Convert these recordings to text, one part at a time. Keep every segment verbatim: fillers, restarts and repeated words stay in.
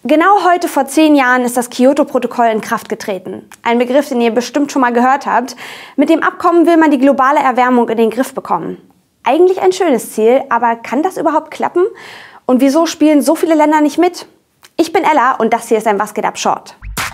Genau heute vor zehn Jahren ist das Kyoto-Protokoll in Kraft getreten. Ein Begriff, den ihr bestimmt schon mal gehört habt. Mit dem Abkommen will man die globale Erwärmung in den Griff bekommen. Eigentlich ein schönes Ziel, aber kann das überhaupt klappen? Und wieso spielen so viele Länder nicht mit? Ich bin Ella und das hier ist ein Was geht ab Short.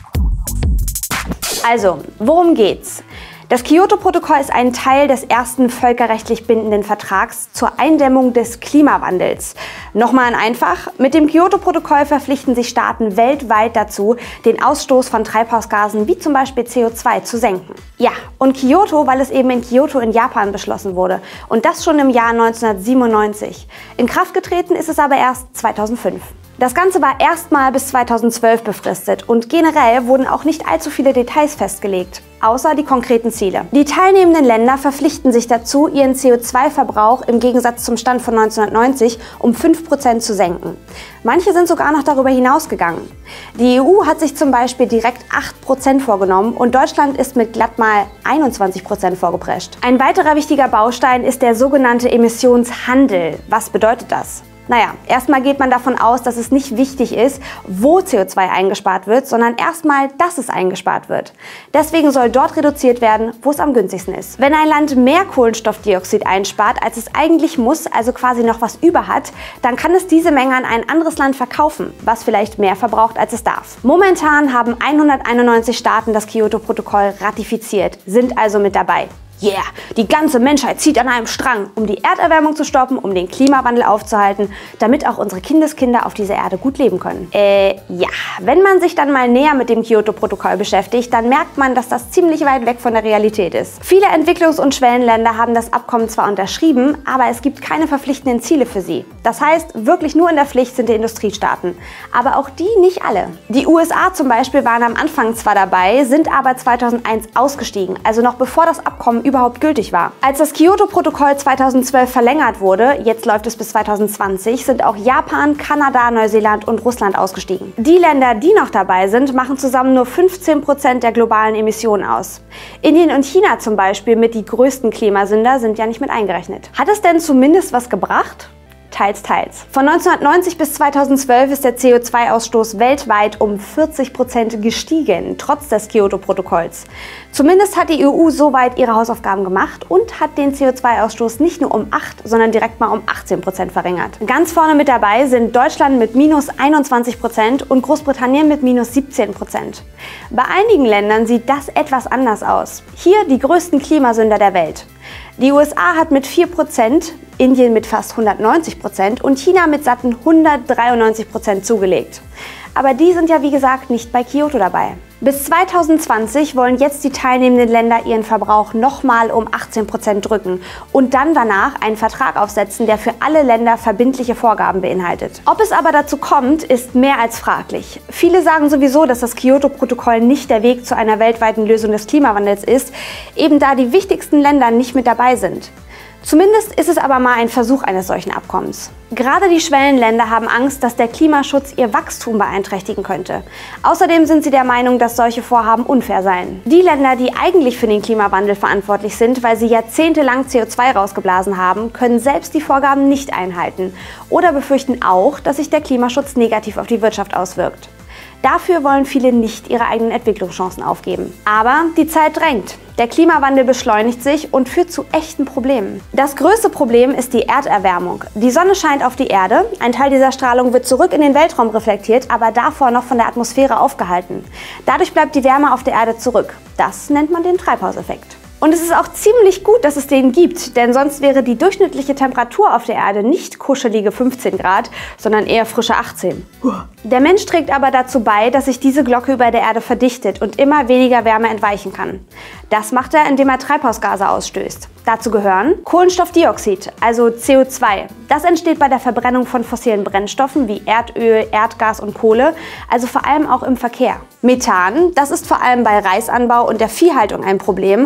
Also, worum geht's? Das Kyoto-Protokoll ist ein Teil des ersten völkerrechtlich bindenden Vertrags zur Eindämmung des Klimawandels. Nochmal ein einfach: Mit dem Kyoto-Protokoll verpflichten sich Staaten weltweit dazu, den Ausstoß von Treibhausgasen wie zum Beispiel C O zwei zu senken. Ja, und Kyoto, weil es eben in Kyoto in Japan beschlossen wurde. Und das schon im Jahr neunzehnhundertsiebenundneunzig. In Kraft getreten ist es aber erst zweitausendfünf. Das Ganze war erstmal bis zweitausendzwölf befristet und generell wurden auch nicht allzu viele Details festgelegt, außer die konkreten Ziele. Die teilnehmenden Länder verpflichten sich dazu, ihren C O zwei Verbrauch im Gegensatz zum Stand von neunzehnhundertneunzig um fünf Prozent zu senken. Manche sind sogar noch darüber hinausgegangen. Die E U hat sich zum Beispiel direkt acht Prozent vorgenommen und Deutschland ist mit glatt mal einundzwanzig Prozent vorgeprescht. Ein weiterer wichtiger Baustein ist der sogenannte Emissionshandel. Was bedeutet das? Naja, erstmal geht man davon aus, dass es nicht wichtig ist, wo C O zwei eingespart wird, sondern erstmal, dass es eingespart wird. Deswegen soll dort reduziert werden, wo es am günstigsten ist. Wenn ein Land mehr Kohlenstoffdioxid einspart, als es eigentlich muss, also quasi noch was über hat, dann kann es diese Menge an ein anderes Land verkaufen, was vielleicht mehr verbraucht, als es darf. Momentan haben hunderteinundneunzig Staaten das Kyoto-Protokoll ratifiziert, sind also mit dabei. Yeah, die ganze Menschheit zieht an einem Strang, um die Erderwärmung zu stoppen, um den Klimawandel aufzuhalten, damit auch unsere Kindeskinder auf dieser Erde gut leben können. Äh, ja, wenn man sich dann mal näher mit dem Kyoto-Protokoll beschäftigt, dann merkt man, dass das ziemlich weit weg von der Realität ist. Viele Entwicklungs- und Schwellenländer haben das Abkommen zwar unterschrieben, aber es gibt keine verpflichtenden Ziele für sie. Das heißt, wirklich nur in der Pflicht sind die Industriestaaten. Aber auch die nicht alle. Die U S A zum Beispiel waren am Anfang zwar dabei, sind aber zweitausendeins ausgestiegen, also noch bevor das Abkommen überhaupt gültig war. Als das Kyoto-Protokoll zweitausendzwölf verlängert wurde, jetzt läuft es bis zweitausendzwanzig, sind auch Japan, Kanada, Neuseeland und Russland ausgestiegen. Die Länder, die noch dabei sind, machen zusammen nur fünfzehn Prozent der globalen Emissionen aus. Indien und China zum Beispiel, mit die größten Klimasünder, sind ja nicht mit eingerechnet. Hat es denn zumindest was gebracht? Teils, teils. Von neunzehnhundertneunzig bis zweitausendzwölf ist der C O zwei Ausstoß weltweit um vierzig Prozent gestiegen, trotz des Kyoto-Protokolls. Zumindest hat die E U soweit ihre Hausaufgaben gemacht und hat den C O zwei Ausstoß nicht nur um acht, sondern direkt mal um achtzehn Prozent verringert. Ganz vorne mit dabei sind Deutschland mit minus einundzwanzig Prozent und Großbritannien mit minus siebzehn Prozent. Bei einigen Ländern sieht das etwas anders aus. Hier die größten Klimasünder der Welt. Die U S A hat mit vier Prozent, Indien mit fast hundertneunzig Prozent und China mit satten hundertdreiundneunzig Prozent zugelegt. Aber die sind ja wie gesagt nicht bei Kyoto dabei. Bis zweitausendzwanzig wollen jetzt die teilnehmenden Länder ihren Verbrauch nochmal um achtzehn Prozent drücken und dann danach einen Vertrag aufsetzen, der für alle Länder verbindliche Vorgaben beinhaltet. Ob es aber dazu kommt, ist mehr als fraglich. Viele sagen sowieso, dass das Kyoto-Protokoll nicht der Weg zu einer weltweiten Lösung des Klimawandels ist, eben da die wichtigsten Länder nicht mit dabei sind. Zumindest ist es aber mal ein Versuch eines solchen Abkommens. Gerade die Schwellenländer haben Angst, dass der Klimaschutz ihr Wachstum beeinträchtigen könnte. Außerdem sind sie der Meinung, dass solche Vorhaben unfair seien. Die Länder, die eigentlich für den Klimawandel verantwortlich sind, weil sie jahrzehntelang C O zwei rausgeblasen haben, können selbst die Vorgaben nicht einhalten oder befürchten auch, dass sich der Klimaschutz negativ auf die Wirtschaft auswirkt. Dafür wollen viele nicht ihre eigenen Entwicklungschancen aufgeben. Aber die Zeit drängt. Der Klimawandel beschleunigt sich und führt zu echten Problemen. Das größte Problem ist die Erderwärmung. Die Sonne scheint auf die Erde, ein Teil dieser Strahlung wird zurück in den Weltraum reflektiert, aber davor noch von der Atmosphäre aufgehalten. Dadurch bleibt die Wärme auf der Erde zurück. Das nennt man den Treibhauseffekt. Und es ist auch ziemlich gut, dass es den gibt, denn sonst wäre die durchschnittliche Temperatur auf der Erde nicht kuschelige fünfzehn Grad, sondern eher frische achtzehn. Der Mensch trägt aber dazu bei, dass sich diese Glocke über der Erde verdichtet und immer weniger Wärme entweichen kann. Das macht er, indem er Treibhausgase ausstößt. Dazu gehören Kohlenstoffdioxid, also C O zwei. Das entsteht bei der Verbrennung von fossilen Brennstoffen wie Erdöl, Erdgas und Kohle, also vor allem auch im Verkehr. Methan, das ist vor allem bei Reisanbau und der Viehhaltung ein Problem, gerade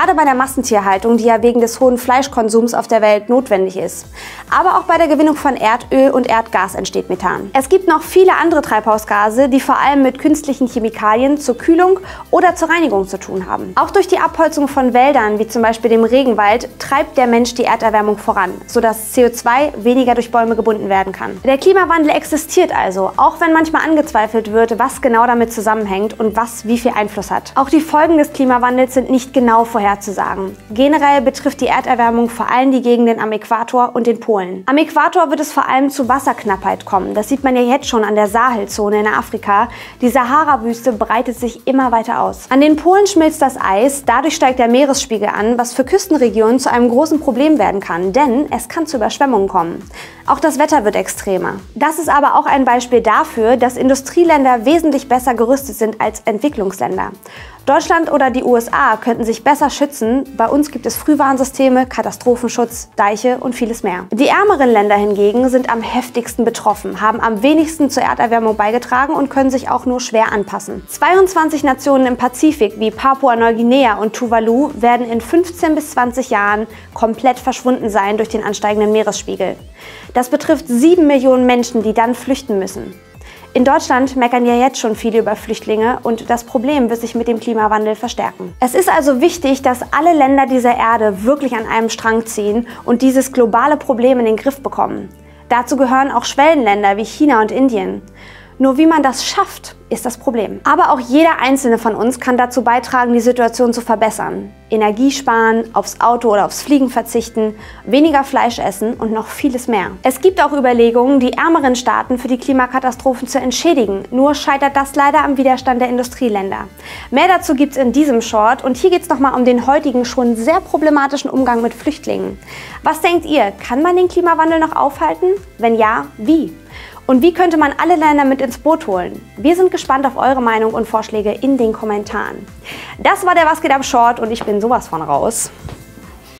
Gerade bei der Massentierhaltung, die ja wegen des hohen Fleischkonsums auf der Welt notwendig ist. Aber auch bei der Gewinnung von Erdöl und Erdgas entsteht Methan. Es gibt noch viele andere Treibhausgase, die vor allem mit künstlichen Chemikalien zur Kühlung oder zur Reinigung zu tun haben. Auch durch die Abholzung von Wäldern, wie zum Beispiel dem Regenwald, treibt der Mensch die Erderwärmung voran, sodass C O zwei weniger durch Bäume gebunden werden kann. Der Klimawandel existiert also, auch wenn manchmal angezweifelt wird, was genau damit zusammenhängt und was wie viel Einfluss hat. Auch die Folgen des Klimawandels sind nicht genau vorherzusagen. Generell betrifft die Erderwärmung vor allem die Gegenden am Äquator und den Polen. Am Äquator wird es vor allem zu Wasserknappheit kommen. Das sieht man ja jetzt schon an der Sahelzone in Afrika. Die Sahara-Wüste breitet sich immer weiter aus. An den Polen schmilzt das Eis, dadurch steigt der Meeresspiegel an, was für Küstenregionen zu einem großen Problem werden kann, denn es kann zu Überschwemmungen kommen. Auch das Wetter wird extremer. Das ist aber auch ein Beispiel dafür, dass Industrieländer wesentlich besser gerüstet sind als Entwicklungsländer. Deutschland oder die U S A könnten sich besser schützen. Bei uns gibt es Frühwarnsysteme, Katastrophenschutz, Deiche und vieles mehr. Die ärmeren Länder hingegen sind am heftigsten betroffen, haben am wenigsten zur Erderwärmung beigetragen und können sich auch nur schwer anpassen. zweiundzwanzig Nationen im Pazifik wie Papua-Neuguinea und Tuvalu werden in fünfzehn bis zwanzig Jahren komplett verschwunden sein durch den ansteigenden Meeresspiegel. Das betrifft sieben Millionen Menschen, die dann flüchten müssen. In Deutschland meckern ja jetzt schon viele über Flüchtlinge und das Problem wird sich mit dem Klimawandel verstärken. Es ist also wichtig, dass alle Länder dieser Erde wirklich an einem Strang ziehen und dieses globale Problem in den Griff bekommen. Dazu gehören auch Schwellenländer wie China und Indien. Nur wie man das schafft, ist das Problem. Aber auch jeder Einzelne von uns kann dazu beitragen, die Situation zu verbessern. Energie sparen, aufs Auto oder aufs Fliegen verzichten, weniger Fleisch essen und noch vieles mehr. Es gibt auch Überlegungen, die ärmeren Staaten für die Klimakatastrophen zu entschädigen. Nur scheitert das leider am Widerstand der Industrieländer. Mehr dazu gibt es in diesem Short und hier geht es nochmal um den heutigen schon sehr problematischen Umgang mit Flüchtlingen. Was denkt ihr, kann man den Klimawandel noch aufhalten? Wenn ja, wie? Und wie könnte man alle Länder mit ins Boot holen? Wir sind gespannt auf eure Meinung und Vorschläge in den Kommentaren. Das war der Was geht ab Short und ich bin sowas von raus.